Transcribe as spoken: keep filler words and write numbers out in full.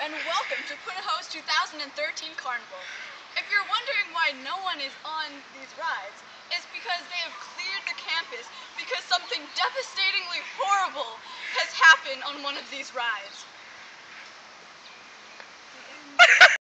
and welcome to Punahou's two thousand thirteen Carnival. If you're wondering why no one is on these rides, it's because they have cleared the campus because something devastatingly horrible has happened on one of these rides.